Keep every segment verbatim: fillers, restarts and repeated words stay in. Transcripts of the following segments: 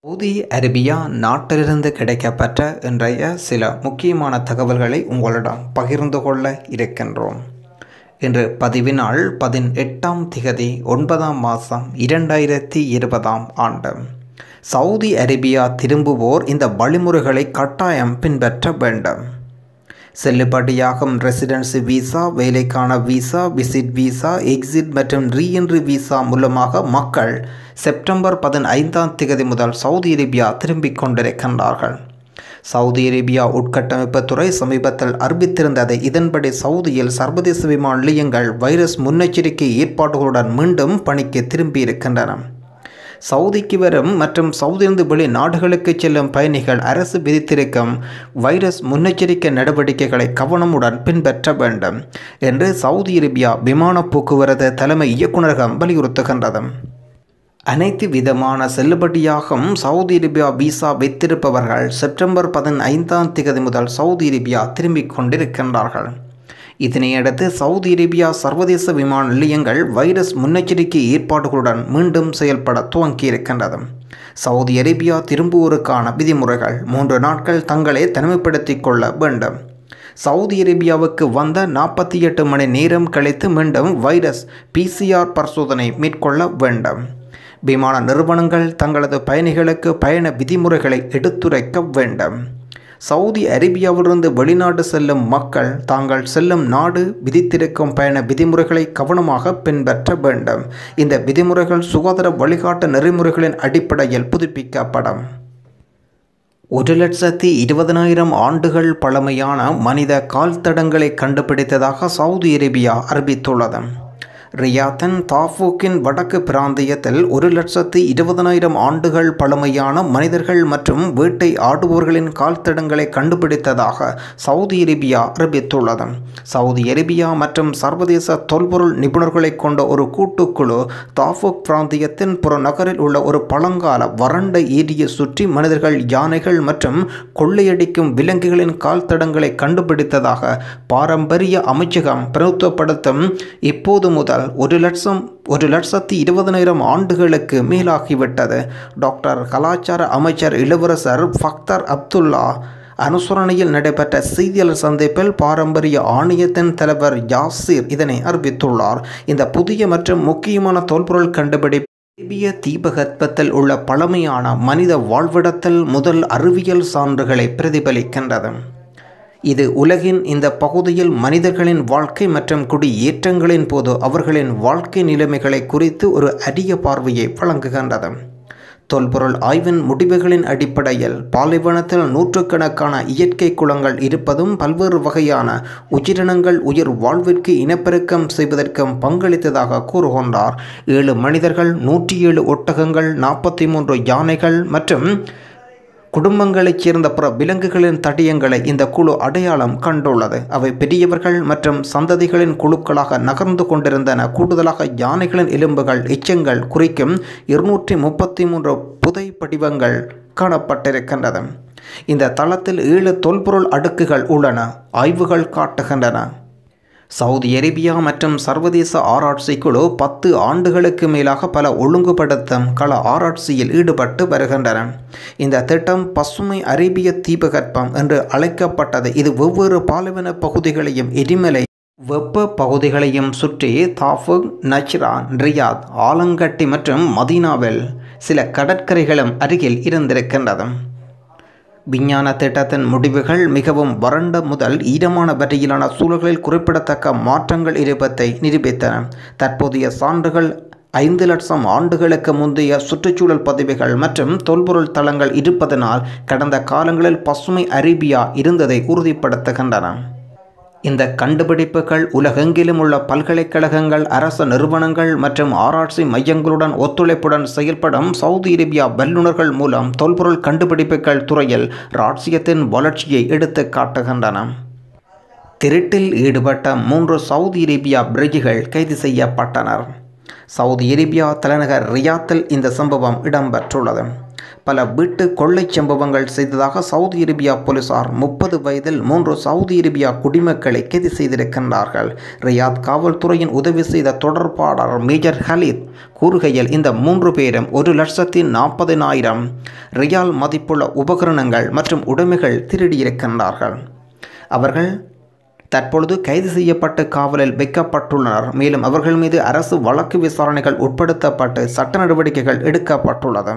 Saudi Arabia நாட்டிலிருந்து கிடைக்கப்பெற்ற இன்றைய சில முக்கியமான தகவல்களை உங்களிடம் பகிர்ந்து கொள்ள இருக்கின்றோம். இன்று பதிவினால் பதினெட்டாம் திகதி ஒன்பதாம் மாதம் இரண்டாயிரத்தி இருபதாம் ஆண்டு. சவுதி அரேபியா திரும்புவோர் இந்த வழிமுறைகளை கட்டாயம் பின்பற்ற வேண்டும். செல்லுபடியாகும் ரெசிடென்சி விசா, வேலைக்கான விசா, விசிட் விசா, எக்ஸிட் மற்றும் ரீஎன்ட்ரி விசா மூலமாக மக்கள் செப்டம்பர் பதினைந்தாம் தேதி முதல் சவுதி அரேபியா திரும்பிக் கொண்டிருக்கின்றார்கள். சவுதி அரேபியா உட்கட்டமைப்பு துறை சமீபத்தில் அறிவித்திருந்தது. இதன்படி சவுதியில் சர்வதேச விமான நிலையங்கள் வைரஸ் முன்னெச்சரிக்கை ஏற்பாடுகளுடன் மீண்டும் பணிக்கு திரும்பியிருக்கின்றன. சவுதிக்கு வரும் மற்றும் சவுதியிலிருந்து வெளிநாடுகளுக்கு செல்லும் பயணிகள் அரசு விதித்திருக்கும் வைரஸ் முன்னெச்சரிக்கை நடவடிக்கைகளை கவனமுடன் பின்பற்ற வேண்டும் என்று சவுதி அரேபியா விமான போக்குவரத்து தலைமை இயக்குநரகம் வலியுறுத்துகின்றது. அனைத்து விதமான செல்லுபடியாகும் சவுதி அரேபியா விசா வைத்திருப்பவர்கள் செப்டம்பர் பதினைந்தாம் தேதி முதல் சவுதி அரேபியா திரும்பிக் கொண்டிருக்கின்றார்கள். இதனையடுத்து சவுதி அரேபியா சர்வதேச விமான நிலையங்கள் வைரஸ் முன்னெச்சரிக்கை ஏற்பாடுகளுடன் மீண்டும் செயல்பட துவங்கியிருக்கின்றது. சவுதி அரேபியா திரும்புவோருக்கான விதிமுறைகள்: மூன்று நாட்கள் தங்களை தனிமைப்படுத்திக் கொள்ள வேண்டும். சவுதி அரேபியாவுக்கு வந்த நாற்பத்தி எட்டு மணி நேரம் கழித்து மீண்டும் வைரஸ் பிசிஆர் பரிசோதனை மேற்கொள்ள வேண்டும். விமான நிறுவனங்கள் தங்களது பயணிகளுக்கு பயண விதிமுறைகளை எடுத்துரைக்க வேண்டும். சவுதி அரேபியாவிலிருந்து வெளிநாடு செல்லும் மக்கள் தாங்கள் செல்லும் நாடு விதித்திருக்கும் பயண விதிமுறைகளை கவனமாக பின்பற்ற வேண்டும். இந்த விதிமுறைகள் சுகாதார வழிகாட்டு நெறிமுறைகளின் அடிப்படையில் புதுப்பிக்கப்படும். ஒரு லட்சத்தி இருபதனாயிரம் ஆண்டுகள் பழமையான மனித கால்தடங்களை கண்டுபிடித்ததாக சவுதி அரேபியா அறிவித்துள்ளது. ரியாத்தின் தாஃபூக்கின் வடக்கு பிராந்தியத்தில் ஒரு லட்சத்தி இருபதனாயிரம் ஆண்டுகள் பழமையான மனிதர்கள் மற்றும் வேட்டை ஆடுபவர்களின் கால்தடங்களை கண்டுபிடித்ததாக சவுதி அரேபியா அறிவித்துள்ளது. சவுதி அரேபியா மற்றும் சர்வதேச தொல்பொருள் நிபுணர்களை கொண்ட ஒரு கூட்டுக்குழு தாஃபூக் பிராந்தியத்தின் புறநகரில் உள்ள ஒரு பழங்கால வறண்ட ஏரியை சுற்றி மனிதர்கள், யானைகள் மற்றும் கொள்ளையடிக்கும் விலங்குகளின் கால்தடங்களை கண்டுபிடித்ததாக பாரம்பரிய அமைச்சகம் பிரதித்துவப்படுத்தும். இப்போது முதல் ஒரு லட்சம் ஒரு லட்சத்தி இருபதனாயிரம் ஆண்டுகளுக்கு மேலாகிவிட்டது. டாக்டர் கலாச்சார அமைச்சர் இளவரசர் ஃபக்தர் அப்துல்லா அனுசரணையில் நடைபெற்ற செய்தியாளர் சந்திப்பில் பாரம்பரிய ஆணையத்தின் தலைவர் யாசிர் இதனை அறிவித்துள்ளார். இந்த புதிய மற்றும் முக்கியமான தொல்பொருள் கண்டுபிடிப்பு அரேபிய தீபகற்பத்தில் உள்ள பழமையான மனித வாழ்விடத்தில் முதல் அறிவியல் சான்றுகளை பிரதிபலிக்கின்றது. இது உலகின் இந்த பகுதியில் மனிதர்களின் வாழ்க்கை மற்றும் குடியேற்றங்களின் போது அவர்களின் வாழ்க்கை நிலைமைகளை குறித்து ஒரு அரிய பார்வையை வழங்குகின்றது. தொல்பொருள் ஆய்வின் முடிவுகளின் அடிப்படையில் பாலைவனத்தில் நூற்றுக்கணக்கான இயற்கை குளங்கள் இருப்பதும் பல்வேறு வகையான உயிரினங்கள் உயிர் வாழ்விற்கு இனப்பெருக்கம் செய்வதற்கும் பங்களித்ததாக கூறுகின்றார். ஏழு மனிதர்கள், நூற்றி ஏழு ஒட்டகங்கள், நாற்பத்தி மூன்று யானைகள் மற்றும் குடும்பங்களைச் சேர்ந்த பிற விலங்குகளின் தடயங்களை இந்த குழு அடையாளம் கண்டுள்ளது. அவை பெரியவர்கள் மற்றும் சந்ததிகளின் குழுக்களாக நகர்ந்து கொண்டிருந்தன. கூடுதலாக யானைகளின் எலும்புகள், எச்சங்கள் குறிக்கும் இருநூற்றி முப்பத்தி மூன்று புதை படிவங்கள் காணப்பட்டிருக்கின்றன. இந்த தளத்தில் ஏழு தொல்பொருள் அடுக்குகள் உள்ளன. ஆய்வுகள் காட்டுகின்றன. சவுதி அரேபியா மற்றும் சர்வதேச ஆராய்ச்சி குழு பத்து ஆண்டுகளுக்கு மேலாக பல ஒழுங்குபடுத்தும் கள ஆராய்ச்சியில் ஈடுபட்டு வருகின்றன. இந்த திட்டம் பசுமை அரேபிய தீபகற்பம் என்று அழைக்கப்பட்டது. இது வெவ்வேறு பாலைவன பகுதிகளையும் எரிமலை வெப்ப பகுதிகளையும் சுற்றி தாஃபூக், நஜ்ரான், ரியாத், ஆலங்கட்டி மற்றும் மதீனாவில் சில கடற்கரைகளும் அருகில் இருந்திருக்கின்றது. விஞ்ஞான திட்டத்தின் முடிவுகள் மிகவும் வறண்ட முதல் ஈரமான வரையிலான சூழல்களில் குறிப்பிடத்தக்க மாற்றங்கள் இருப்பதை நிரூபித்தன. தற்போதைய சான்றுகள் ஐந்து லட்சம் ஆண்டுகளுக்கு முந்தைய சுற்றுச்சூழல் பதிவுகள் மற்றும் தொல்பொருள் தளங்கள் இருப்பதனால் கடந்த காலங்களில் பசுமை அரேபியா இருந்ததை உறுதிப்படுத்துகின்றன. இந்த கண்டுபிடிப்புகள் உலகெங்கிலும் உள்ள பல்கலைக்கழகங்கள், அரசு நிறுவனங்கள் மற்றும் ஆராய்ச்சி மையங்களுடன் ஒத்துழைப்புடன் செயல்படும் சவுதி அரேபியா வல்லுநர்கள் மூலம் தொல்பொருள் கண்டுபிடிப்புகள் துறையில் ராஜ்யத்தின் வளர்ச்சியை எடுத்து காட்டுகின்றன. திருட்டில் ஈடுபட்ட மூன்று சவுதி அரேபியா பிரஜைகள் கைது செய்யப்பட்டனர். சவுதி அரேபியா தலைநகர் ரியாத்தில் இந்த சம்பவம் இடம்பெற்றுள்ளது. பல வீட்டு கொள்ளை சம்பவங்கள் செய்ததாக சவுதி அரேபியா போலீசார் முப்பது வயதில் மூன்று சவுதி அரேபியா குடிமக்களை கைது செய்திருக்கின்றார்கள். ரியாத் காவல்துறையின் உதவி செய்த தொடர்பாளர் மேஜர் ஹலீத் கூறுகையில், இந்த மூன்று பேரும் ஒரு லட்சத்தி நாற்பதினாயிரம் ரியால் மதிப்புள்ள உபகரணங்கள் மற்றும் உடைமைகள் திருடியிருக்கின்றார்கள். அவர்கள் தற்பொழுது கைது செய்யப்பட்டு காவலில் வைக்கப்பட்டுள்ளனர். மேலும் அவர்கள் மீது அரசு வழக்கு விசாரணைகள் உட்படுத்தப்பட்டு சட்ட நடவடிக்கைகள் எடுக்கப்பட்டுள்ளது.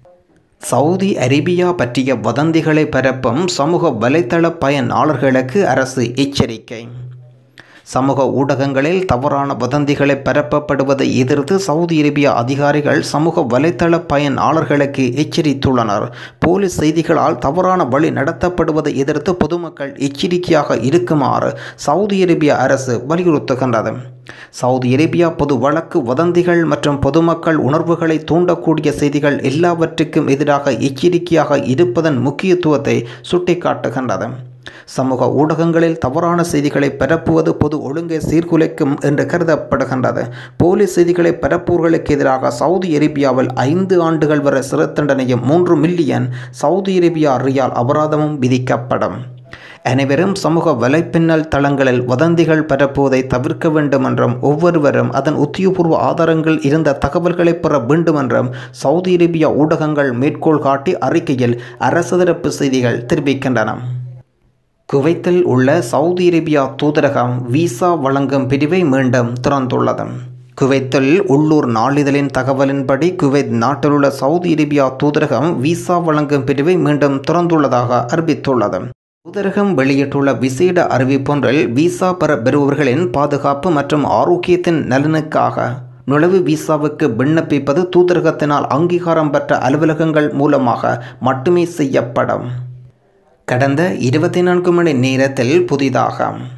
சவுதி அரேபியா பற்றிய வதந்திகளை பரப்பும் சமூக வலைத்தள பயனாளர்களுக்கு அரசு எச்சரிக்கை. சமூக ஊடகங்களில் தவறான வதந்திகளை பரப்பப்படுவதை எதிர்த்து சவுதி அரேபியா அதிகாரிகள் சமூக வலைத்தள பயனாளர்களுக்கு எச்சரித்துள்ளனர். போலி செய்திகளால் தவறான வழி நடத்தப்படுவதை எதிர்த்து பொதுமக்கள் எச்சரிக்கையாக இருக்குமாறு சவுதி அரேபியா அரசு வலியுறுத்துகின்றது. சவுதி அரேபியா பொது வழக்கு வதந்திகள் மற்றும் பொதுமக்கள் உணர்வுகளை தூண்டக்கூடிய செய்திகள் எல்லாவற்றுக்கும் எதிராக எச்சரிக்கையாக இருப்பதன் முக்கியத்துவத்தை சுட்டிக்காட்டுகின்றது. சமூக ஊடகங்களில் தவறான செய்திகளை பரப்புவது பொது ஒழுங்கை சீர்குலைக்கும் என்று கருதப்படுகின்றது. போலி செய்திகளை பரப்புவர்களுக்கு எதிராக சவுதி அரேபியாவில் ஐந்து ஆண்டுகள் வரை சிறை தண்டனையும் மூன்று மில்லியன் சவுதி அரேபியா ரியால் அபராதமும் விதிக்கப்படும். அனைவரும் சமூக வலைப்பின்னல் தளங்களில் வதந்திகள் பரப்புவதை தவிர்க்க வேண்டும் என்றும் ஒவ்வொருவரும் அதன் உத்தியோகபூர்வ ஆதாரங்கள் இருந்த தகவல்களை பெற வேண்டும் என்றும் சவுதி அரேபியா ஊடகங்கள் மேற்கோள் காட்டி அறிக்கையில் அரசு தரப்பு செய்திகள் தெரிவிக்கின்றன. குவைத்தில் உள்ள சவுதி அரேபியா தூதரகம் விசா வழங்கும் பிரிவை மீண்டும் திறந்துள்ளது. குவைத்தில் உள்ளூர் நாளிதழின் தகவலின்படி குவைத் நாட்டில் உள்ள சவுதி அரேபியா தூதரகம் விசா வழங்கும் பிரிவை மீண்டும் திறந்துள்ளதாக அறிவித்துள்ளது. தூதரகம் வெளியிட்டுள்ள விசேட அறிவிப்பொன்றில் விசா பெற பெறுபவர்களின் பாதுகாப்பு மற்றும் ஆரோக்கியத்தின் நலனுக்காக நுழைவு விசாவுக்கு விண்ணப்பிப்பது தூதரகத்தினால் அங்கீகாரம் பெற்ற அலுவலகங்கள் மூலமாக மட்டுமே செய்யப்படும். கடந்த இருபத்தி நான்கு மணி நேரத்தில் புதிதாக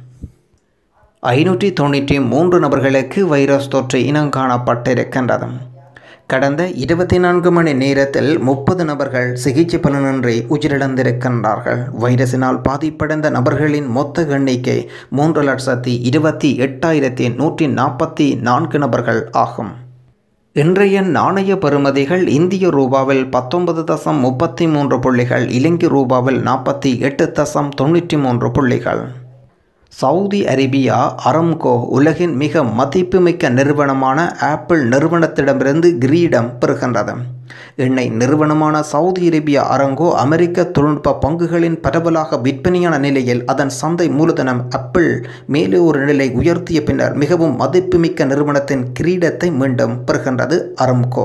ஐநூற்றி தொண்ணூற்றி மூன்று நபர்களுக்கு வைரஸ் தொற்று இனங்காணப்பட்டிருக்கின்றது. கடந்த இருபத்தி நான்கு மணி நேரத்தில் முப்பது நபர்கள் சிகிச்சை பலனின்றி உயிரிழந்திருக்கின்றார்கள். வைரஸினால் பாதிப்படைந்த நபர்களின் மொத்த எண்ணிக்கை மூன்று லட்சத்தி இருபத்தி எட்டாயிரத்தி நூற்றி நாற்பத்தி நான்கு நபர்கள் ஆகும். இன்றைய நாணய பெறுமதிகள் இந்திய ரூபாவில் பத்தொன்பது தசம் முப்பத்தி மூன்று புள்ளிகள், இலங்கை ரூபாவில் நாற்பத்தி எட்டு தசம் தொண்ணூற்றி மூன்று புள்ளிகள். சவுதி அரேபியா அரம்கோ உலகின் மிக மதிப்புமிக்க நிறுவனமான ஆப்பிள் நிறுவனத்திடமிருந்து கிரீடம் பெறுகின்றது. எண்ணெய் நிறுவனமான சவுதி அரேபியா அரம்கோ அமெரிக்க தொழில்நுட்ப பங்குகளின் பரவலாக விற்பனையான நிலையில் அதன் சந்தை மூலதனம் ஆப்பிள் மேலே ஒரு நிலை உயர்த்திய பின்னர் மிகவும் மதிப்புமிக்க நிறுவனத்தின் கிரீடத்தை மீண்டும் பெறுகின்றது அரம்கோ.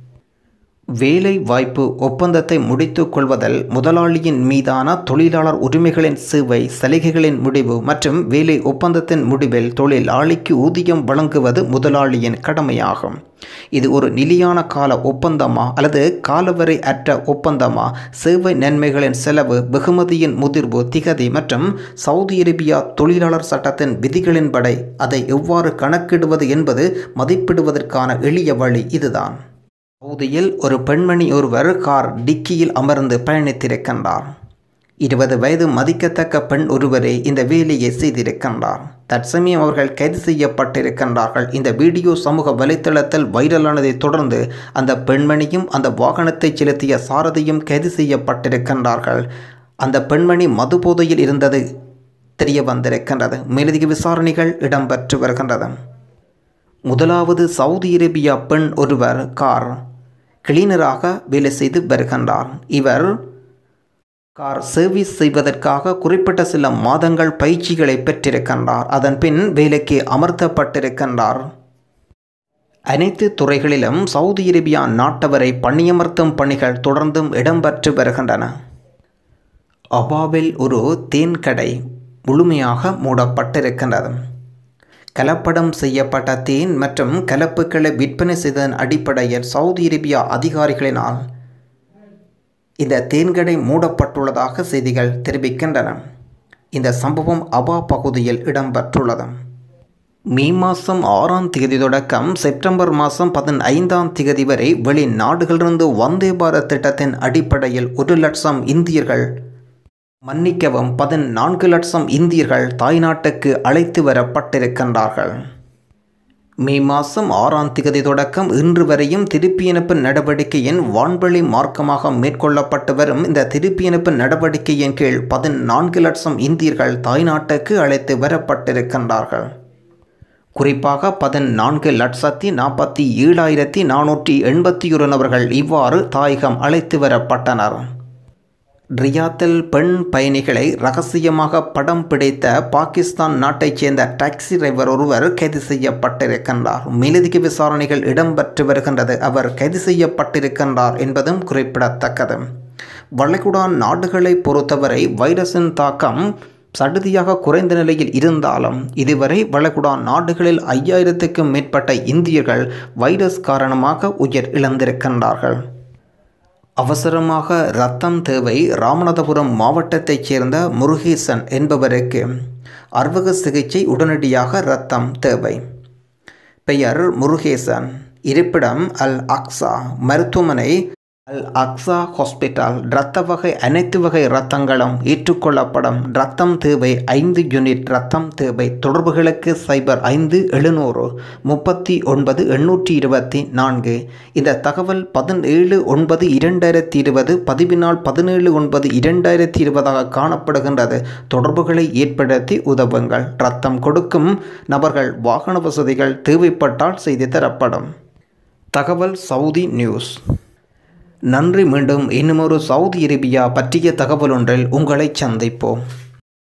வேலை வாய்ப்பு ஒப்பந்தத்தை முடித்துக் கொள்வதில் முதலாளியின் மீதான தொழிலாளர் உரிமைகளின் சேவை சலுகைகளின் முடிவு மற்றும் வேலை ஒப்பந்தத்தின் முடிவில் தொழிலாளிக்கு ஊதியம் வழங்குவது முதலாளியின் கடமையாகும். இது ஒரு நிலையான கால ஒப்பந்தமா அல்லது காலவரை அற்ற ஒப்பந்தமா, சேவை நன்மைகளின் செலவு, வெகுமதியின் முதிர்வு திகதி மற்றும் சவுதி அரேபியா தொழிலாளர் சட்டத்தின் விதிகளின்படி அதை எவ்வாறு கணக்கிடுவது என்பது மதிப்பிடுவதற்கான எளிய வழி இதுதான். சவுதியில் ஒரு பெண்மணி ஒருவர் கார் டிக்கியில் அமர்ந்து பயணித்திருக்கின்றார். இருபது வயது மதிக்கத்தக்க பெண் ஒருவரே இந்த வேலையை செய்திருக்கின்றார். தற்சமயம் அவர்கள் கைது செய்யப்பட்டிருக்கின்றார்கள். இந்த வீடியோ சமூக வலைத்தளத்தில் வைரலானதை தொடர்ந்து அந்த பெண்மணியும் அந்த வாகனத்தை செலுத்திய சாரதியும் கைது செய்யப்பட்டிருக்கின்றார்கள். அந்த பெண்மணி மது போதையில் இருந்தது தெரிய வந்திருக்கின்றது. மேலதிக விசாரணைகள் இடம்பெற்று வருகின்றது. முதலாவது சவுதி அரேபியா பெண் ஒருவர் கார் கிளீனராக வேலை செய்து வருகின்றார். இவர் கார் சர்வீஸ் செய்வதற்காக குறிப்பிட்ட சில மாதங்கள் பயிற்சிகளை பெற்றிருக்கின்றார். அதன் பின் வேலைக்கு அமர்த்தப்பட்டிருக்கின்றார். அனைத்து துறைகளிலும் சவுதி அரேபியா நாட்டவரை பணியமர்த்தும் பணிகள் தொடர்ந்தும் இடம்பெற்று வருகின்றன. அபாவில் ஒரு தேன் கடை முழுமையாக மூடப்பட்டிருக்கின்றது. கலப்படம் செய்யப்பட்ட தேன் மற்றும் கலப்புகளை விற்பனை செய்ததன் அடிப்படையில் சவுதி அரேபியா அதிகாரிகளினால் இந்த தேன்கடை மூடப்பட்டுள்ளதாக செய்திகள் தெரிவிக்கின்றன. இந்த சம்பவம் அபா பகுதியில் இடம்பெற்றுள்ளது. மே மாதம் ஆறாம் தேதி தொடக்கம் செப்டம்பர் மாதம் பதினைந்தாம் தேதி வரை வெளிநாடுகளிலிருந்து வந்தே பாரத் திட்டத்தின் அடிப்படையில் ஒரு லட்சம் இந்தியர்கள் மன்னிக்கவும் பதினான்கு லட்சம் இந்தியர்கள் தாய்நாட்டுக்கு அழைத்து வரப்பட்டிருக்கின்றார்கள். மே மாதம் ஆறாம் திகதி தொடக்கம் இன்று வரையும் திருப்பியனுப்பு நடவடிக்கையின் வான்வழி மார்க்கமாக மேற்கொள்ளப்பட்டு வரும் இந்த திருப்பியனுப்பு நடவடிக்கையின் கீழ் பதினான்கு லட்சம் இந்தியர்கள் தாய்நாட்டுக்கு அழைத்து வரப்பட்டிருக்கின்றார்கள். குறிப்பாக பதினான்கு லட்சத்தி நாற்பத்தி ஏழாயிரத்தி நானூற்றி எண்பத்தி ஒரு நபர்கள் இவ்வாறு தாயகம் அழைத்து வரப்பட்டனர். ரியாத்தில் பெண் பயணிகளை ரகசியமாக படம் பிடித்த பாகிஸ்தான் நாட்டைச் சேர்ந்த டாக்ஸி டிரைவர் ஒருவர் கைது செய்யப்பட்டிருக்கின்றார். மேலதிக விசாரணைகள் இடம்பெற்று வருகின்றது. அவர் கைது செய்யப்பட்டிருக்கின்றார் என்பதும் குறிப்பிடத்தக்கது. வளைகுடா நாடுகளை பொறுத்தவரை வைரஸின் தாக்கம் சடுதியாக குறைந்த நிலையில் இருந்தாலும் இதுவரை வளைகுடா நாடுகளில் ஐயாயிரத்துக்கும் மேற்பட்ட இந்தியர்கள் வைரஸ் காரணமாக உயிர் இழந்திருக்கின்றார்கள். அவசரமாக இரத்தம் தேவை. ராமநாதபுரம் மாவட்டத்தைச் சேர்ந்த முருகேசன் என்பவருக்கு அறுவை சிகிச்சை உடனடியாக இரத்தம் தேவை. பெயர் முருகேசன். இருப்பிடம் அல் அக்ஸா மருத்துவமனை. Al Aqsa hospital. இரத்த வகை அனைத்து வகை இரத்தங்களும் ஏற்றுக்கொள்ளப்படும். இரத்தம் தேவை ஐந்து யூனிட் இரத்தம் தேவை. தொடர்புகளுக்கு சைபர் ஐந்து எழுநூறு முப்பத்தி ஒன்பது எண்ணூற்றி இருபத்தி நான்கு. இந்த தகவல் பதினேழு ஒன்பது இரண்டாயிரத்தி இருபது பதிவினால் பதினேழு ஒன்பது இரண்டாயிரத்தி இருபதாக காணப்படுகின்றது. தொடர்புகளை ஏற்படுத்தி உதவுங்கள். இரத்தம் கொடுக்கும் நபர்கள் வாகன வசதிகள் தேவைப்பட்டால் செய்து தரப்படும். தகவல் சவுதி நியூஸ். நன்றி. மீண்டும் இன்னுமொரு சவுதி அரேபியா பற்றிய தகவல் ஒன்றில் உங்களை சந்திப்போம்.